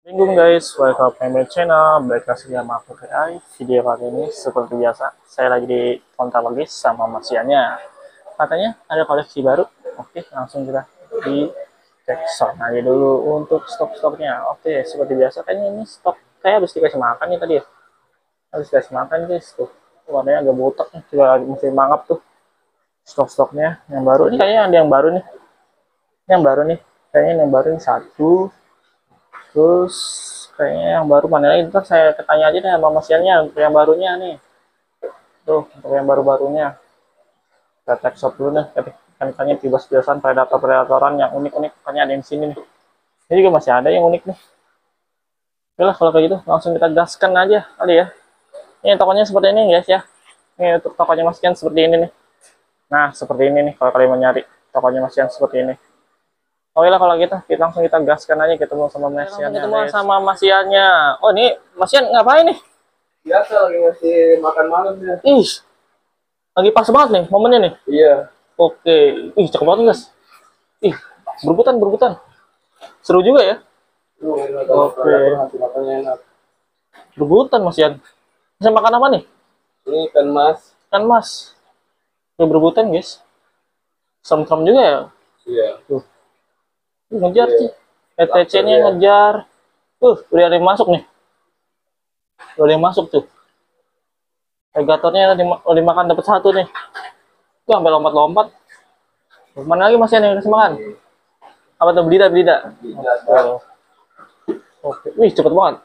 Assalamualaikum guys, welcome to my channel. Balik lagi sama aku AI. Video kali ini seperti biasa, saya lagi di kontak lagi sama Masiannya. Katanya ada koleksi baru. Oke, langsung kita di cek stok aja dulu untuk stok-stoknya. Oke, seperti biasa kayaknya ini stok kayak habis dikasih makan nih tadi ya. Habis dikasih makan guys tuh. Warnanya agak botak nih, juga lagi mesti mangap tuh. Stok-stoknya yang baru ini kayaknya ada yang baru nih. Yang baru nih, kayaknya yang baru ini satu. Terus kayaknya yang baru mana lagi, ntar saya tanya aja deh sama Masiannya untuk yang barunya nih. Tuh, untuk yang baru-barunya. Kita cek shop dulu nih, kan tanya tiba-tibasan predator-predatoran yang unik-unik, kayaknya ada yang di sini nih. Ini juga masih ada yang unik nih. Oke lah, kalau kayak gitu langsung kita gaskan aja kali ya. Ini tokonya seperti ini guys ya. Ini untuk tokonya Masian seperti ini nih. Nah, seperti ini nih kalau kalian mau nyari tokonya Masian seperti ini. Oke lah kalau gitu, kita langsung kita gaskan aja ketemu sama Masiannya. Ketemu sama Masiannya. Oh ini Masian ngapain nih? Biasa lagi ngasih makan malam ya. Ih, lagi pas banget nih momennya nih. Iya. Oke, ih cakep banget guys. Ih, berebutan. Seru juga ya. Oke. Ngasih makannya enak. Berebutan Masian. Bisa makan apa nih? Ini ikan mas. Kan Mas. Ini berebutan guys. Serem-serem juga ya. Iya. Tuh. Ngejar Iya. sih. ETC-nya ngejar. Udah ada yang masuk nih. Udah ada yang masuk tuh. Predatornya dimakan dapat satu nih. Tuh sampai lompat-lompat. Mana lagi masih ada yang kasih makan? Apa tuh belida? Oh. Oke. Wih cepet banget.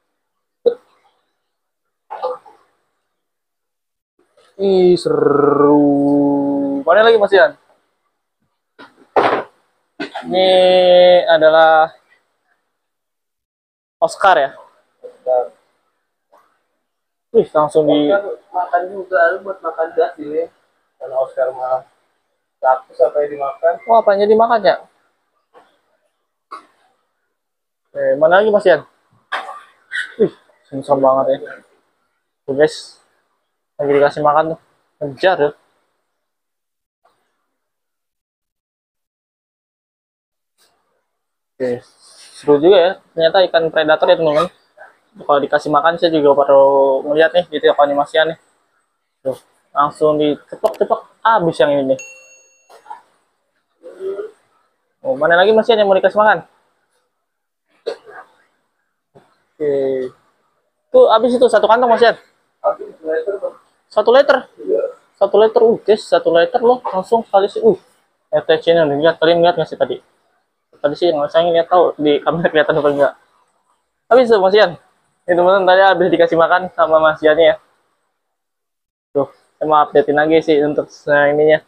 Ih seru. Mana lagi Mas Ian? Ini adalah Oscar ya. Wih langsung di Makan juga, lu buat makan gas ini. Karena Oscar mah rakus apa yang dimakan. wah apanya dimakan ya? Mana lagi Mas Ian? Wih, serem banget ya. Tuh guys, lagi dikasih makan tuh. Ngejar ya. Oke, seru juga ya. Ternyata ikan predator ya teman-teman. Kalau dikasih makan saya juga baru melihat nih di toko animasian nih. Tuh, langsung dicetok-cetok habis yang ini nih. Oh, mana lagi Mas Ian yang mau dikasih makan? Oke. Tuh habis itu satu kantong Mas Ian. Tapi itu Satu liter. iya. Satu liter, guys, satu liter loh langsung sekali sih. ETC-nya lihat, kalian lihat nggak sih tadi? Tadi sih nggak saya lihat tahu di kamera kelihatan apa enggak. Habis tuh Mas Ian. Ini teman-teman tadi habis dikasih makan sama Mas Ian ya. Tuh, saya mau updatein lagi sih untuk ininya.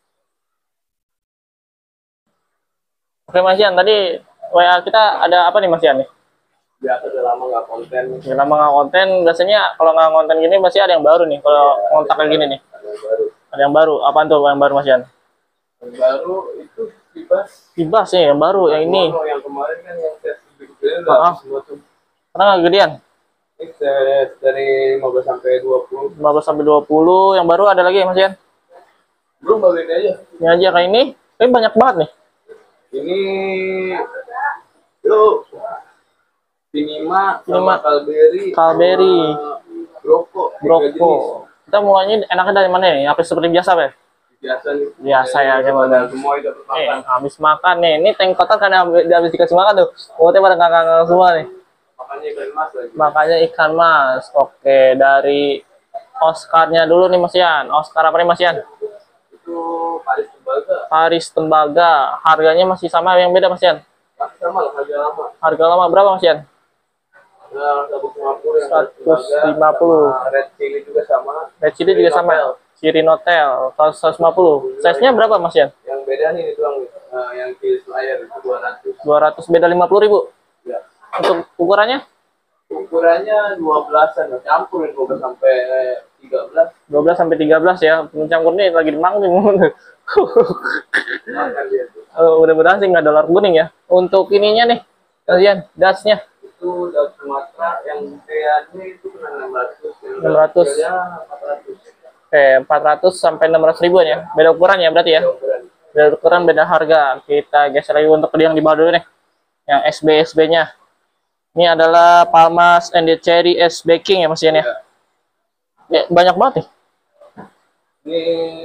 Oke Mas Ian, tadi WA kita ada apa nih Mas Ian nih? Biasa udah lama nggak konten. Udah lama nggak konten, biasanya kalau nggak konten gini pasti ada yang baru nih. Kalau kontak kayak gini nih, Ada yang baru. ada yang baru. Apaan tuh yang baru Mas Ian? Yang baru itu Bibas. Bibas nih, yang baru, yang ini. Yang kemarin kan yang tes gede Ah, udah semua tuh. karena nggak gedean. Ini tes dari 15 sampai 20. 15 sampai 20, yang baru ada lagi ya Mas Ian? Belum baru ini aja. Ini aja kayak ini, tapi banyak banget nih. Ini yuk Pinima sama Calberi Broko. Kita mulainya enaknya dari mana nih? Apa seperti biasa Pak? Biasa nih. Biasa ya gimana? Semua itu makan. Habis makan nih. Ini tank kotor kan habis dikasih makan tuh. Mulutnya pada ngangang semua nih. Makanya ikan mas lagi. Makanya ikan mas. Oke, dari Oscarnya dulu nih Mas Ian. Oscar apa nih Mas Ian? Itu Paris Tembaga. Paris Tembaga. Harganya masih sama yang beda Mas Ian? Masih sama lah harga lama. Harga lama berapa Mas Ian? Nah, 150 yang 150. Red Chili juga sama. Red Chili juga sama. Kirin Hotel 150. Size-nya berapa Mas Ian? Yang beda nih itu yang Kill Slayer itu 200. 200 beda 50.000. Ya. Untuk ukurannya? Ukurannya 12-an, campur 12 sampai 13. 12 sampai 13 ya. Pencampur nih lagi demang nih. Makan dia tuh. Mudah-mudahan sih nggak dolar kuning ya. Untuk ininya nih, kalian dasnya Itu dari Sumatera yang gedeannya itu kena 600. 600. Ya 400. 400 sampai 600 ribuan ya. Beda ukuran ya berarti ya. Beda ukuran, beda harga. Kita geser lagi untuk yang di bawah dulu nih. Yang SB-nya. Ini adalah Palmas and the Cherry S Baking ya Mas Ian ya. Ya, banyak banget nih. Ini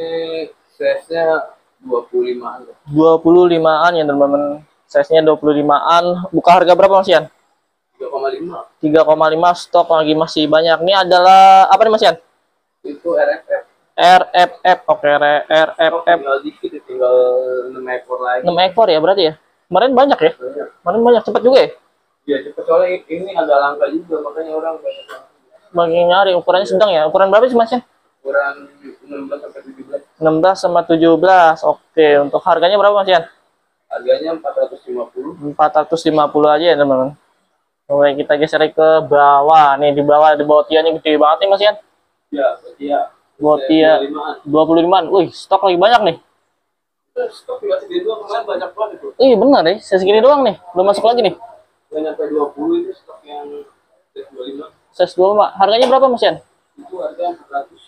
size-nya 25-an. 25-an ya teman-teman. Size-nya 25-an. Buka harga berapa Mas Ian? 3,5. 3,5, stok lagi masih banyak. Ini adalah apa nih Mas Ian? Itu RFF. RFF. Oke, RFF. Tinggal dikit, tinggal 6 ekor lagi. 6 ekor ya berarti ya? Kemarin banyak ya? Banyak. Kemarin banyak, cepat juga ya? Ya cepet, soalnya ini agak langka juga, makanya orang banyak yang Bagi nyari, ukurannya sedang ya? Ukuran berapa sih Mas Ian? ukuran 16 sampai 17. 16 sama 17. Oke, untuk harganya berapa Mas Ian? Harganya 450. 450 aja ya teman-teman. Oke, kita geser ke bawah. Nih di bawah tianya gede banget nih Mas Ian. Ya, iya. Botia 25-an. Wih, stok lagi banyak nih. Stok juga segini doang, kemarin banyak banget itu. Ih, benar deh. Saya segini doang nih. Belum masuk lagi nih. Nggak nyampe 20 itu stok yang 25. Size 25. Harganya berapa Mas Ian? Itu harga 400.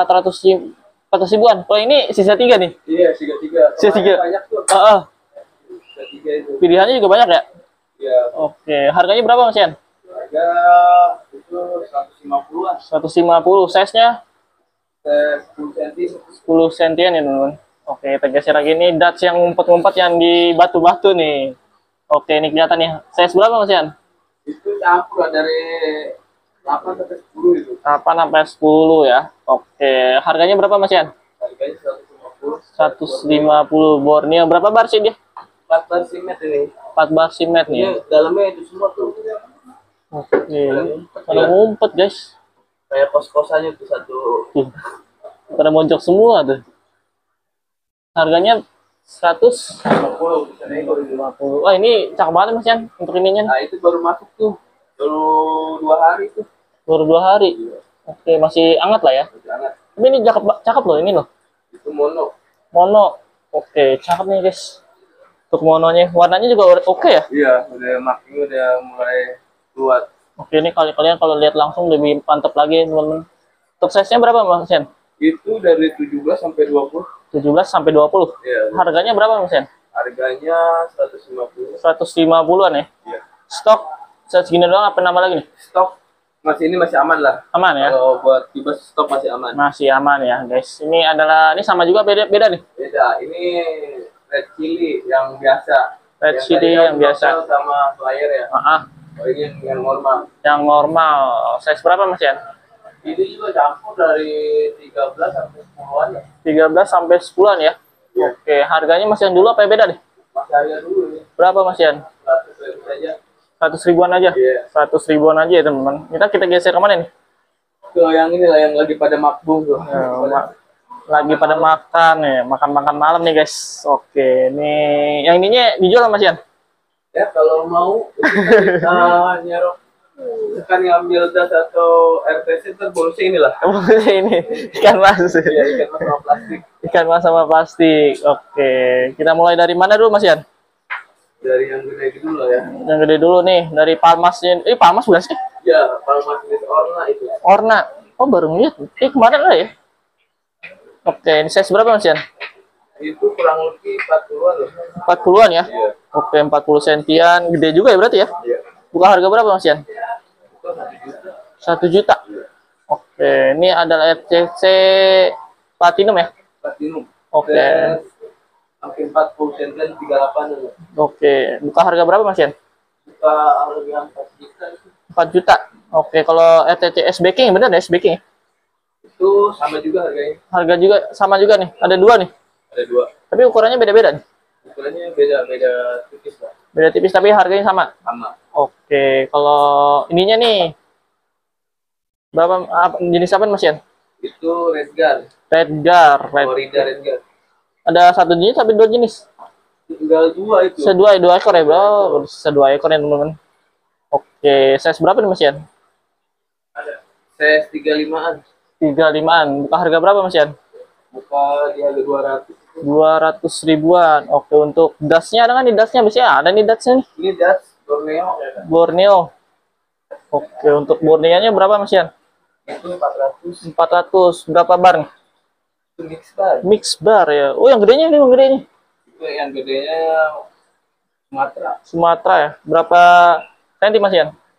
400 ribuan. Kalau ini sisa 3 nih. Iya, sisa 3. Sisa 3. Banyak tuh. Sisa 3 itu. Pilihannya juga banyak ya? Iya. Oke, harganya berapa Mas Ian? Harga itu 150-an. 150. Size-nya 10 cm. 10 sentian ya teman-teman. Oke, kita geser lagi nih Dutch yang ngumpet-ngumpet yang di batu-batu nih. Oke, ini kelihatan nih. Size berapa Mas Ian? Itu campur dari 8 sampai 10 itu. 8 sampai 10 ya. Oke, harganya berapa Mas Ian? Harganya 150. 150. Borneo berapa bar sih dia? 4 bar simet ini. 4 bar simet Ini nih. dalamnya itu semua tuh. Oke. Pada ngumpet guys. Kayak kos-kosannya tuh satu. Pada mojok semua tuh. Harganya 150. 50. Wah, ini cakep banget Mas Ian untuk ininya. Nah, itu baru masuk tuh. Baru 2 hari tuh. Baru 2 hari. Oke, masih hangat lah ya. Jangan. Tapi ini cakep, cakep loh ini loh. Itu mono. Mono. Oke, cakep nih guys. Untuk mononya, warnanya juga oke ya. Iya, udah markingnya udah mulai keluar. Oke, ini kalian kalau lihat langsung lebih mantap lagi teman-teman. Untuk size-nya berapa Mas Ian? Itu dari 17 sampai 20. 17 sampai 20. Iya. Harganya berapa Mas Ian? Harganya 150. 150-an ya. Iya. Stok segini doang apa nambah lagi nih? Stok ini masih aman lah. Aman ya? Kalau buat kibas stok masih aman. Masih aman ya, guys. Ini sama juga beda nih. Beda. Ini red chili yang biasa. Red chili yang biasa. Sama flyer ya. Oh, ini yang normal. Yang normal. Size berapa Mas Ian? Ini juga campur dari 13 sampai 10-an ya. 13 sampai 10-an ya. Iya. Oke, harganya Mas Ian dulu apa yang beda nih? Masih harga dulu nih. Berapa Mas Ian? 100 saja. 100 ribuan aja. Iya. 100 ribuan aja ya teman-teman. Kita geser kemana nih? Ke yang ini lah yang lagi pada makbul tuh. Lagi pada makan ya, makan-makan malam nih guys. Oke, nih yang ininya dijual Mas Ian? Ya kalau mau nyerok kan ngambil das atau RTC ntar bonusnya inilah. Ini ikan mas. Iya, ikan mas sama plastik. Ikan mas sama plastik. Oke, kita mulai dari mana dulu Mas Ian? Dari yang gede dulu lah ya. Yang gede dulu nih, dari Palmasnya. Palmas bukan sih? Ya, Palmas jenis Orna itu. Orna. Oh, baru ngeliat. Kemarin lah ya. Oke, ini size berapa Mas Ian? Itu kurang lebih 40-an loh. 40-an ya? Iya. Oke, 40 sentian. Gede juga ya berarti ya? Iya. Buka harga berapa Mas Ian? Itu 1 juta. 1 juta. Oke, ini adalah RCC Platinum ya? Platinum. Oke. Dan hampir 40 sentian 38 loh. Oke, buka harga berapa Mas Ian? Buka harga 4 juta itu. 4 juta. Oke, kalau RCC S Baking bener ya S Baking ya? Itu sama juga harganya. Harga juga sama juga nih. Ada 2 nih. Ada 2. Tapi ukurannya beda-beda nih. Ukurannya beda tipis lah. Beda tipis tapi harganya sama. Sama. Oke, kalau ininya nih berapa jenis apa Mas Ian? Itu Redgar. Redgar, Florida Redgar. Ada 1 jenis tapi 2 jenis. Tinggal 2 itu. Dua ekor ya, bro. 2 ekor ya, teman-teman. Oke, size berapa nih Mas Ian? Ada. Size 35-an. 35-an. Buka harga berapa Mas Ian? Buka di harga 200. 200 ribuan. Oke, untuk dasnya ada nggak nih dasnya? Biasanya ada nih dasnya nih. Ini das Borneo. Borneo. Oke, untuk Borneo-nya berapa Mas Ian? Itu 400. 400. Berapa bar nih? Itu mix bar. Mix bar ya. Oh, yang gedenya nih, yang gedenya. Itu yang gedenya Sumatera. Sumatera ya. Berapa senti Mas Ian?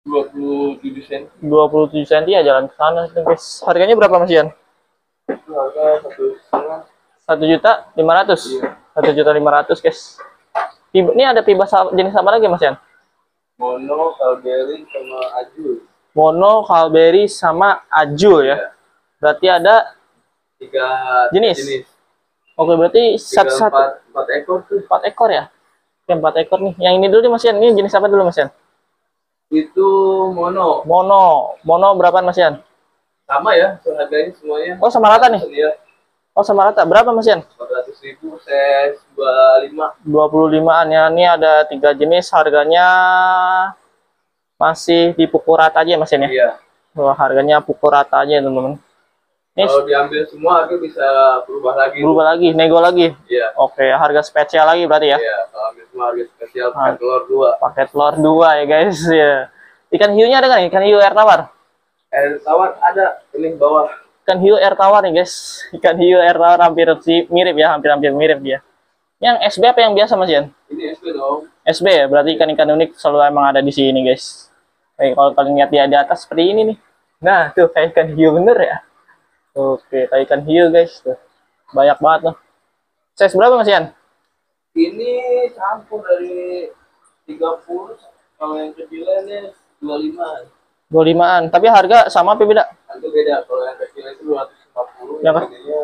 27 sen. 27 cm ya, jalan ke sana guys. Harganya berapa Mas Ian? Itu harga 1,5. 1.500.000. Iya. 1.500.000 guys. Ini ada piba jenis apa lagi Mas Ian? Mono, Calberi, sama Ajul. Mono, Calberi, sama Ajul ya. Iya. Berarti ada 3 jenis. Oke, berarti empat ekor tuh. 4 ekor ya. Oke, 4 ekor nih. Yang ini dulu nih Mas Ian. Ini jenis apa dulu Mas Ian? Itu mono. Mono berapaan Mas Ian? Sama ya harganya semuanya. Oh, sama rata nih. Iya. Oh, sama rata. Berapa Mas Ian? 400.000 ses 25. 25-an ya. Ini ada 3 jenis, harganya masih di pukul rata aja Mas Ian ya. Iya. Wah, harganya pukul rata aja teman-teman. Ini Kalau diambil semua harga bisa berubah lagi. berubah lagi, nego lagi. Iya. Oke, harga spesial lagi berarti ya. Iya, kalau ambil semua harga spesial pakai telur 2. Pakai telur 2 ya guys ya. Ikan hiunya ada nggak? Ikan hiu air tawar. Air tawar ada ini bawah. Ikan hiu air tawar nih guys. Ikan hiu air tawar hampir mirip ya, hampir mirip dia. Yang SB apa yang biasa Mas Ian? Ini SB dong. SB ya, berarti ikan-ikan unik selalu emang ada di sini guys. Kayak kalau kalian lihat di atas seperti ini nih. Nah, tuh kayak ikan hiu bener ya. Oke, kayak ikan hiu guys tuh. Banyak banget tuh. Size berapa Mas Ian? Ini campur dari 30, kalau yang kecilnya 25. 25-an. Tapi harga sama apa beda? Itu beda, kalau yang kecil itu 250, Yang gedenya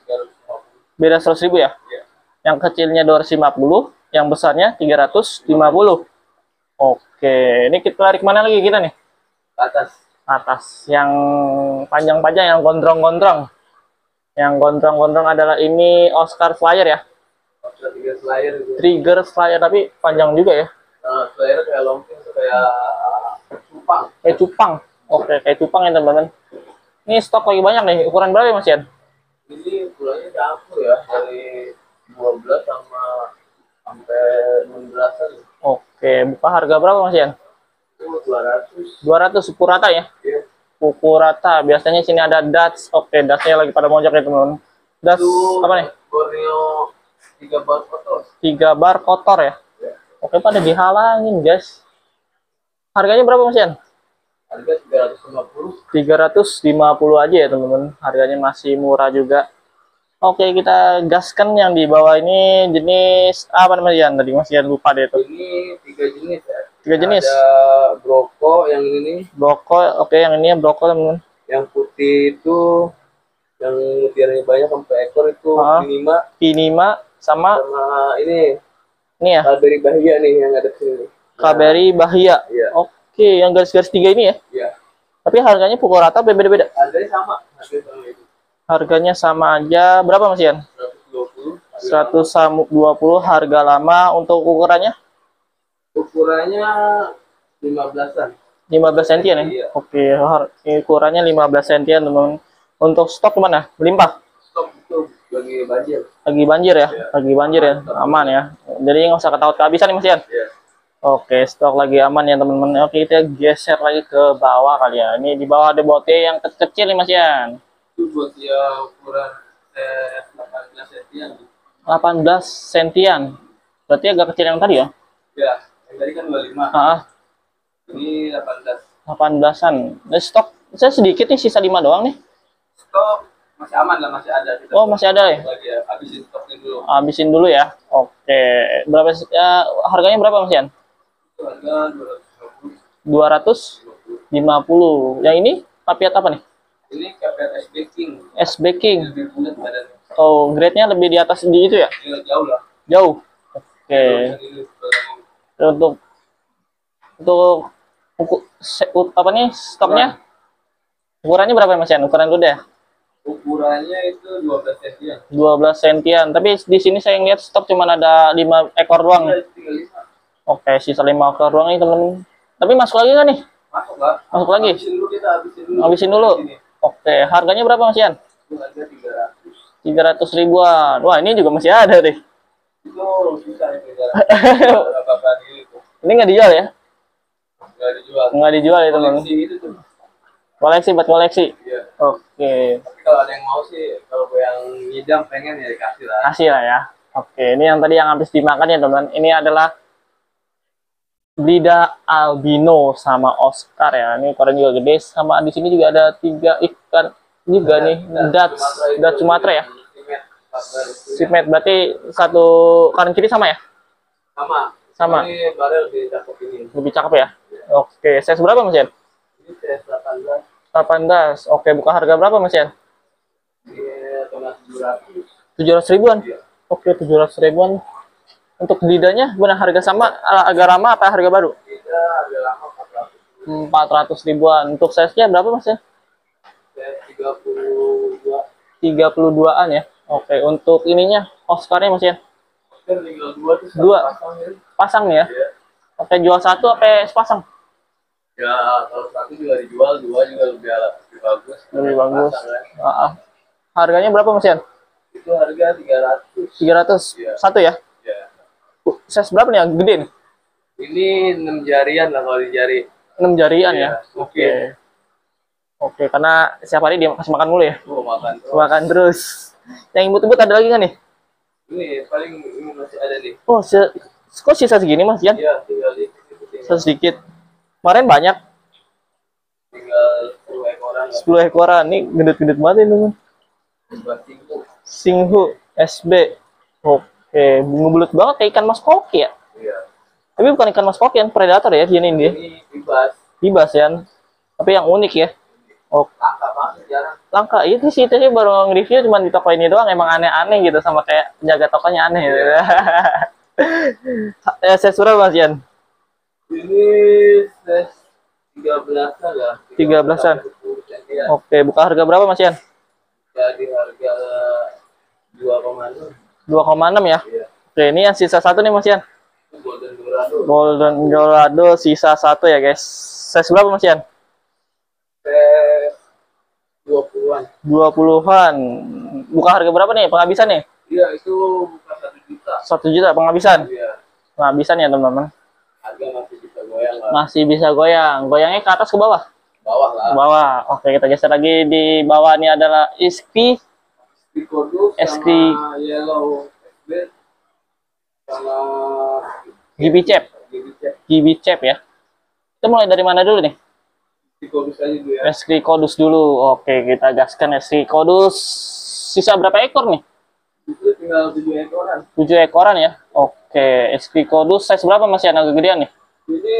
350. beda 100.000 ya? Iya. Yang kecilnya 250, yang besarnya 350. Oke, ini kita lari kemana lagi kita nih? Ke atas. Atas. Yang panjang-panjang, yang gondrong-gondrong. Yang gondrong-gondrong adalah ini Oscar Flyer ya? Ada 3 slayer itu. Trigger Flyer, tapi panjang juga ya? Nah, slayer kayak longking itu kayak cupang. Kayak cupang. Oke, kayak cupang ya teman-teman. Ini stok lagi banyak nih. Ukuran berapa ya Mas Ian? Ini bulannya campur ya, dari 12 sama sampai 16-an. Oke, buka harga berapa Mas Ian? Itu 200. 200 pukul rata ya? Iya. Pukul rata. Biasanya sini ada Dutch. Oke, Dutch-nya lagi pada mojok ya teman-teman. Dutch Itu apa nih? Borneo 3 bar kotor. 3 bar kotor ya? Ya. Oke, pada dihalangin guys. Harganya berapa Mas Ian? Harga 350. 350 aja ya teman-teman. Harganya masih murah juga. Oke, kita gaskan yang di bawah ini jenis apa namanya Ian? Tadi Mas Ian lupa deh itu. Ini 3 jenis ya. 3 jenis. Ada broko yang ini nih. Broko, oke yang ini ya broko teman-teman. Yang putih itu yang mutiaranya banyak sampai ekor itu Pinima. Pinima sama ini ya. Calberi Bahia nih yang ada di sini. Calberi Bahia. Iya. Oke, yang garis-garis 3 ini ya. Iya. Tapi harganya pukul rata beda-beda. Harganya sama. Harganya sama itu. Harganya sama aja. Berapa Mas Ian? 120. 120 harga lama. Untuk ukurannya? Ukurannya 15-an. 15 cm ya? Iya. Oke, ukurannya 15 cm teman-teman. Untuk stok mana? Melimpah? Stok itu lagi banjir. Lagi banjir ya? Iya. Lagi banjir ya? Aman ya? Jadi nggak usah takut kehabisan nih Mas Ian? Iya. Oke, stok lagi aman ya teman-teman. Oke, kita geser lagi ke bawah kali ya. Ini di bawah ada bote yang kecil nih Mas Ian. Itu buat dia ukuran 18 sentian. 18 sentian. Berarti agak kecil yang tadi ya? Ya, yang tadi kan 25. Ini 18. 18-an. Nah, stok saya sedikit nih, sisa 5 doang nih. Stok masih aman lah, masih ada. Kita masih ada ya? lagi ya, habisin stoknya dulu. Habisin dulu ya. Oke. Berapa harganya berapa Mas Ian? Itu harga 250. Yang ini papiat apa nih? ini kapet SB King. SB King. Lebih bulat badannya. Oh, grade-nya lebih di atas di itu ya? Ya, jauh lah. Jauh. Oke. Ini, Untuk apa nih stoknya? Ukurannya berapa Mas Ian? Ukuran dulu deh. ukurannya itu 12 sentian. 12 sentian. Tapi di sini saya lihat stok cuma ada 5 ekor doang. Tinggal 5. Oke, sisa 5 ekor doang nih temen. Tapi masuk lagi nggak nih? Masuk lah. Masuk lagi? Habisin dulu kita, habisin dulu. Habisin dulu. Oke, harganya berapa Mas Ian? Itu harga 300. 300 ribuan. Wah, ini juga masih ada deh. Itu susah itu jalan. Apa-apa gitu. Ini nggak dijual ya? Nggak dijual. Nggak dijual ya teman. Koleksi itu tuh. Koleksi buat koleksi. Iya. Oke. Tapi kalau ada yang mau sih, kalau gue yang ngidam pengen ya dikasih lah. Kasih lah ya. Oke, ini yang tadi yang habis dimakan ya teman. Ini adalah Blida albino sama Oscar ya. Ini koran juga gede. Sama di sini juga ada 3 ikan juga nih. Dutch Sumatera ya. Simet berarti satu kanan kiri sama ya? Sama. Ini barel di cakep ini. Lebih cakep ya? Oke, size berapa Mas Yan? Ini saya 18. 18. Oke, buka harga berapa Mas Yan? Ini tengah 700. 700 ribuan. Iya. Oke, 700 ribuan. Untuk lidahnya benar harga sama, agak lama apa harga baru? Kita agak lama 400. 400 ribuan. Untuk size-nya berapa Mas ya? Saya 32. 32-an ya. Oke, untuk ininya Oscar-nya Mas ya? Kan tinggal 2 tuh Dua. pasang ya. Pasang nih ya. Iya. Oke, jual satu apa sepasang? Ya, kalau satu juga dijual, 2 juga lebih bagus. Lebih bagus. Pasang, kan. Harganya berapa Mas Yan? Itu harga 300. 300. Iya. Satu ya? Ya. Size berapa nih yang gede nih? Ini 6 jarian lah kalau di jari. 6 jarian Iya, ya? oke. Oke, karena setiap hari dia kasih makan mulu ya? Oh, makan terus. Makan terus. Yang imut-imut ada lagi nggak nih? Ini paling ini masih ada nih. Oh, kok sisa segini Mas Yan? Iya, tinggal di Sisa sedikit. Kemarin banyak. tinggal 10 ekoran lah. 10 ekoran. Nih gendut-gendut banget ini teman. Buat tinggal. Singhu SB. Oke, ngebelut banget kayak ikan mas koki ya. Iya. Tapi bukan ikan mas koki yang predator ya, gini dia. Ini bebas. Bibas ya. Tapi yang unik ya. Oh, Langka banget jarang. langka. Itu sih tadi baru nge-review cuma di toko ini doang, emang aneh-aneh gitu sama kayak penjaga tokonya aneh gitu. Saya surah Mas Yan. Ini size 13-an ya. 13-an. Ya. Oke, buka harga berapa Mas Yan? Jadi harga 2,6. 2,6 ya. Iya. Oke, ini yang sisa satu nih Mas Yan. Itu Golden Dorado. Golden Dorado sisa satu ya guys. Size berapa Mas Yan? Size 20-an. 20-an. Buka harga berapa nih penghabisan nih? Iya, itu bukan 1 juta. 1 juta penghabisan. Iya. Penghabisan ya teman-teman. Harga masih bisa goyang lah. Masih bisa goyang. Goyangnya ke atas ke bawah? Bawah lah. Bawah. Oke, kita geser lagi. Di bawah ini adalah Iski. Kodus Eskri. sama Yellow SB sama GB Cep. GB Cep ya. Kita mulai dari mana dulu nih? Kodus aja dulu ya. Eskri Kodus dulu. Oke, kita gaskan Eskri Kodus. Sisa berapa ekor nih? Itu tinggal 7 ekoran. 7 ekoran ya. Oke, Eskri Kodus size berapa Mas ya? Agak gedean nih. Ini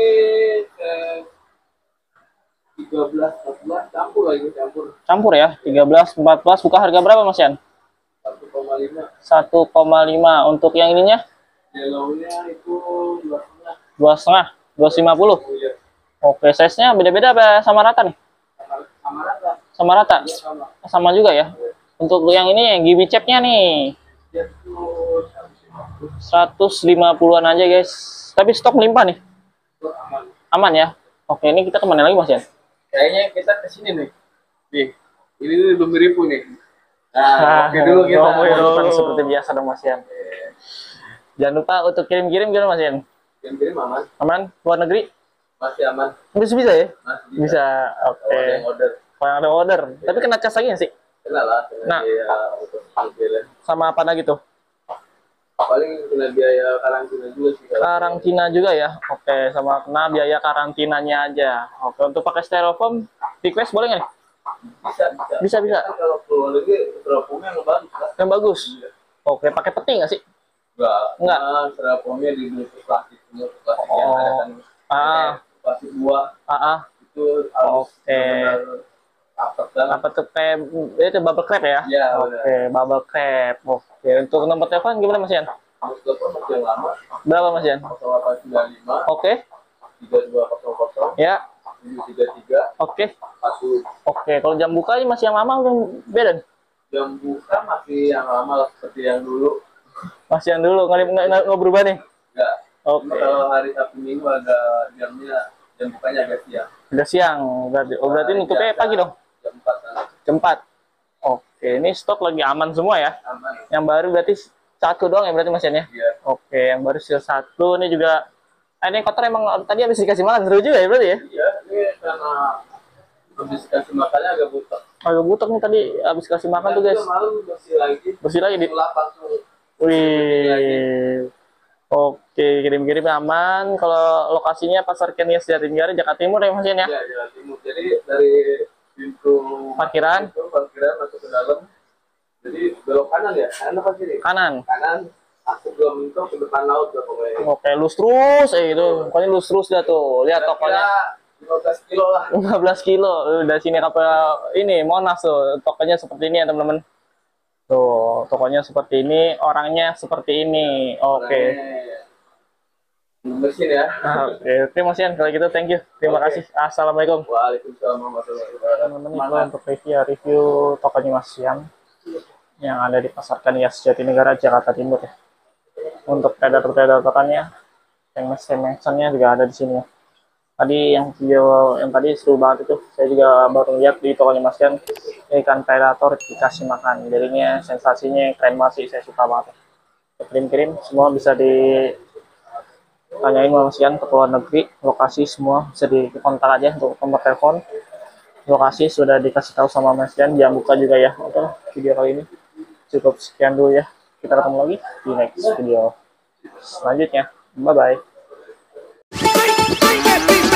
13, 14 campur lagi campur. Campur ya. 13, 14. Buka harga berapa Mas Yan? 1,5. 1,5. Untuk yang ininya? Yellow-nya itu 2,5. 2,5. 250. Iya. Oke, size-nya beda-beda apa sama rata nih? Sama rata. Sama rata? Iya, sama. Sama juga ya. Untuk yang ini yang GB Cep-nya nih. Dia tuh 150-an aja guys. Tapi stok melimpah nih. aman. Aman ya. Oke, ini kita kemana lagi Mas Yan? Kayaknya kita ke sini nih. Nih, ini belum ribu nih. Nah, oke dulu kita. Ngomongin seperti biasa dong Mas Yan. Jangan lupa untuk kirim-kirim gitu Mas Yan. Kirim aman. Aman? Luar negeri? Masih aman. Bisa bisa ya? Masih Bisa. Kalau Oke. ada yang order. Kalau ada order. Tapi kena cas lagi nggak sih? Kena lah. Nah. Biaya untuk jalan. Sama apa lagi tuh? Paling kena biaya karantina juga sih. Karantina juga ya. Oke, sama kena biaya karantinanya aja. Oke, untuk pakai styrofoam request boleh nggak nih? Bisa. Bisa. Kan kalau keluar negeri styrofoamnya yang bagus kan? Yang bagus. Iya. Oke, pakai peti nggak sih? Enggak. Enggak. Nah, styrofoamnya dibungkus plastik semua, plastik yang Oh. ada kan. Ah, Plastik buah ah. itu harus Oke. benar-benar rapat banget. Apa tuh kayak itu bubble wrap ya? Iya, Oke, bubble wrap. Oke, untuk nomor telepon gimana Mas Yan? Harus telepon masih yang lama. Berapa Mas Yan? 0895 Oke, 3200 ya. 733 Oke. 40. Oke, kalau jam buka ini masih yang lama udah beda nih? Jam buka masih yang lama lah, seperti yang dulu. Masih yang dulu, nggak berubah nih? Enggak. Oke. Kalau hari Sabtu Minggu ada jam bukanya agak siang. Udah siang berarti. Oh, berarti nutupnya pagi dong? Jam 4 sana. Jam 4. Oke, ini stok lagi aman semua ya? Aman. Yang baru berarti satu doang ya berarti Mas Yan ya? Iya. Oke, yang baru sisa satu. Ini juga, ini kotor emang tadi habis dikasih makan. Seru juga ya berarti ya? Iya, ini karena habis kasih makannya agak butek. Agak butek nih tadi habis kasih makan tuh guys. Malam bersih lagi. Bersih lagi di. Sulap langsung. Wih. Oke, Oke, kirim-kirim aman. Kalau lokasinya Pasar Kenias Jatinegara, Jakarta Timur ya Mas Ian ya? Iya, Jawa Timur. Jadi dari pintu Parkiran? parkiran masuk ke dalam. Jadi belok kanan ya? Kanan apa kiri? Kanan. Kanan. Aku belum itu ke depan laut lah pokoknya. Oke, lurus terus, itu. Pokoknya lurus terus dah tuh. Lihat tokonya. 15 kilo lah. 15 kilo. Dari sini ke ini, Monas tuh. Tokonya seperti ini ya teman-teman. Tuh, tokonya seperti ini, orangnya seperti ini. Oke. Mesin ya. Oke, terima kasih kalau gitu, thank you. Terima kasih. Assalamualaikum. Waalaikumsalam warahmatullahi wabarakatuh. Teman-teman, itu untuk review tokonya Mas Ian yang ada di Pasar Kenias Jatinegara, Jakarta Timur ya. Untuk predator tokannya, mentionnya juga ada di sini ya. Tadi yang video yang tadi seru banget itu, saya juga baru lihat di tokonya Mas Ian, ikan predator dikasih makan. Jadinya sensasinya keren banget sih, saya suka banget. Kirim-kirim semua bisa ditanyain Mas Ian ke luar negeri, lokasi semua bisa dikontak aja untuk nomor telepon. Lokasi sudah dikasih tahu sama Mas Ian, jangan buka juga ya. Oke, video kali ini cukup sekian dulu ya. Kita ketemu lagi di next video selanjutnya. Bye bye.